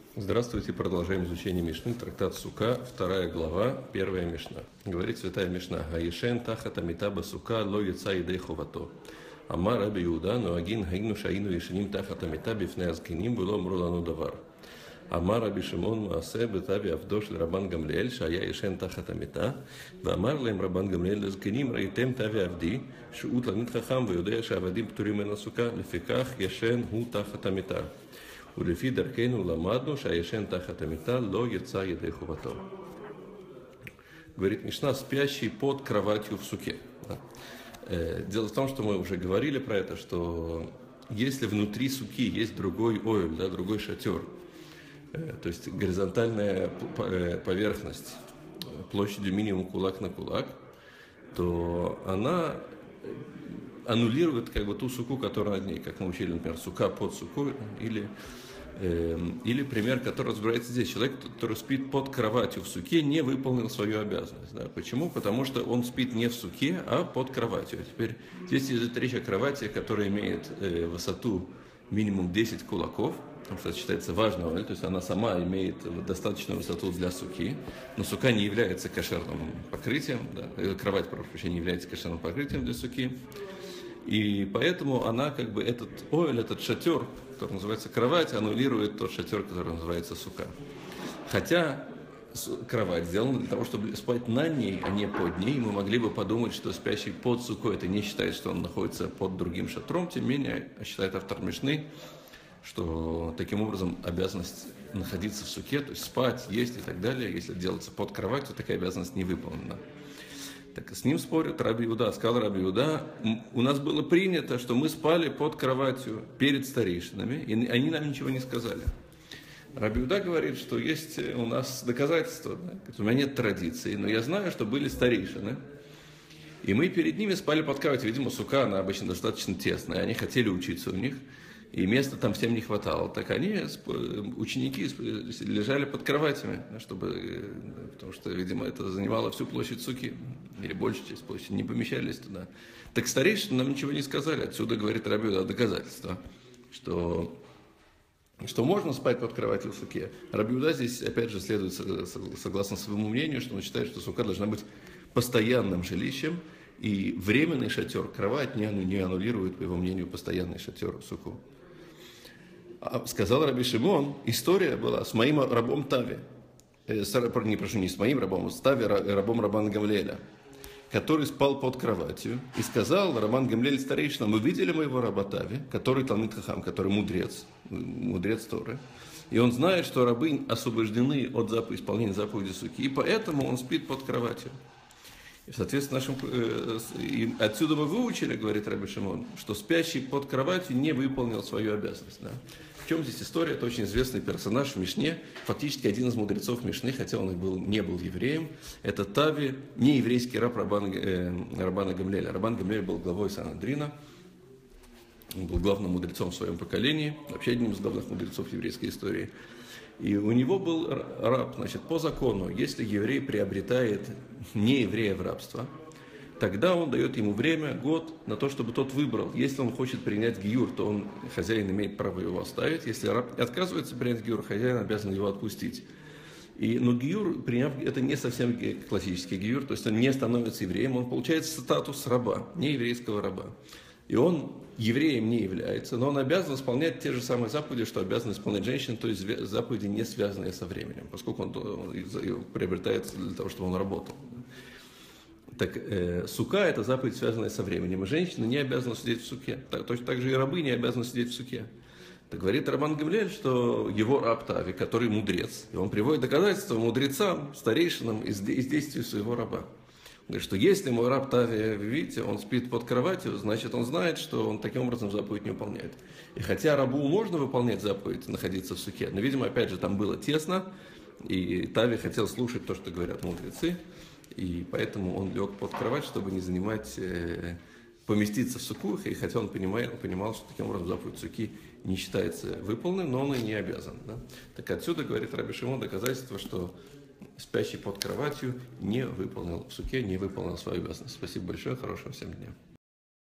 Здравствуйте, продолжаем изучение Мишны, трактат Сука, 2 глава, 1 Мишна. Говорит святая Мишна: «Гаишен тахат амитаба сука ло яца идей хувато. Амар раби Иуда, ноагин гайну шаину ешеним тахат амита бифней азкиним было мрулану давар. Амар раби Шимон маасе бетави авдош лрабан Гамлиэль шая ешен тахат амита, ואמר להם רבן גמליאל לזקנים ראיתם תבי עבדי שהוא תלמיד חכם ויודע שהעבדים פטורים מן הסוכה, לפיכך ישן הוא תחת המיטה. ולפי דרכנו למדנו שהישן תחת המיטה לא יצא ידי חובתו». Говорит Мишна: спящий под кроватью в суке. Дело в том, что мы уже говорили про это, что если внутри суки есть другой оэль, другой шатер, то есть горизонтальная поверхность площадью минимум кулак на кулак, то она аннулирует ту суку, которая над ней, как мы учили, например, сука под сукой, или пример, который разбирается здесь. Человек, который спит под кроватью в суке, не выполнил свою обязанность. Почему? Потому что он спит не в суке, а под кроватью. А теперь здесь идет речь о кровати, которая имеет высоту минимум 10 кулаков, потому что это считается важным, то есть она сама имеет достаточную высоту для суки, но сука не является кошерным покрытием, кровать, прошу прощения, не является кошерным покрытием для суки. И поэтому она, этот оэль, этот шатер, который называется кровать, аннулирует тот шатер, который называется сука. Хотя кровать сделана для того, чтобы спать на ней, а не под ней. Мы могли бы подумать, что спящий под сукой, это не считает, что он находится под другим шатром. Тем не менее, считает автор Мишны, что таким образом обязанность находиться в суке, то есть спать, есть и так далее, если делается под кроватью, такая обязанность не выполнена. Так с ним спорят раби Иуда. Сказал раби Иуда: у нас было принято, что мы спали под кроватью перед старейшинами, и они нам ничего не сказали. Раби Иуда говорит, что есть у нас доказательства. У меня нет традиции, но я знаю, что были старейшины, и мы перед ними спали под кроватью. Видимо, сука, она обычно достаточно тесная, они хотели учиться у них, и места там всем не хватало. Так они, ученики, лежали под кроватями, потому что, видимо, это занимало всю площадь суки, или большую часть площади, не помещались туда. Так старейшины нам ничего не сказали. Отсюда, говорит раби Иуда, доказательство, что можно спать под кроватью в суке. Раби Иуда здесь, опять же, следует согласно своему мнению, что он считает, что сука должна быть постоянным жилищем, и временный шатер, кровать, не аннулирует, по его мнению, постоянный шатер суку. Сказал раби Шимон: история была с моим рабом Тави, не с моим рабом, с Тави, рабом Рабана Гамлиэля, который спал под кроватью, и сказал Рабан Гамлиэль старейшинам: мы видели моего раба Тави, который талмид хахам, который мудрец Торы, и он знает, что рабы освобождены от исполнения заповеди суки, и поэтому он спит под кроватью. И, соответственно, отсюда мы выучили, говорит раби Шимон, что спящий под кроватью не выполнил свою обязанность. В чем здесь история? Это очень известный персонаж в Мишне, фактически один из мудрецов Мишны, хотя он не был евреем. Это Тави, не еврейский раб Рабана Гамлиэля. Рабан Гамлиэль был главой Санедрина, он был главным мудрецом в своем поколении, вообще одним из главных мудрецов еврейской истории. И у него был раб, по закону, если еврей приобретает нееврея в рабство, тогда он дает ему время, год, на то, чтобы тот выбрал. Если он хочет принять гиюр, то хозяин имеет право его оставить. Если раб отказывается принять гиюр, хозяин обязан его отпустить. Но гиюр, приняв, это не совсем классический гиюр, то есть он не становится евреем, он получает статус раба, нееврейского раба. И он евреем не является, но он обязан исполнять те же самые заповеди, что обязан исполнять женщина, то есть заповеди, не связанные со временем, поскольку он приобретается для того, чтобы он работал. Так сука – это заповедь, связанная со временем, и женщина не обязана сидеть в суке. Точно так же и рабы не обязаны сидеть в суке. Так говорит Рабан Гамлиэль, что его раб Тави, который мудрец, и он приводит доказательства мудрецам, старейшинам из действий своего раба. Говорит, что если мой раб Тави, вы видите, он спит под кроватью, значит, он знает, что он таким образом заповедь не выполняет. И хотя рабу можно выполнять заповедь, находиться в суке, но, видимо, опять же, там было тесно, и Тави хотел слушать то, что говорят мудрецы, и поэтому он лег под кровать, чтобы не поместиться в суку, и хотя он понимал, что таким образом заповедь суки не считается выполненной, но он и не обязан. Так отсюда, говорит раби Шимон, доказательство, что спящий под кроватью не выполнил в суке, не выполнил свою обязанность. Спасибо большое, хорошего всем дня.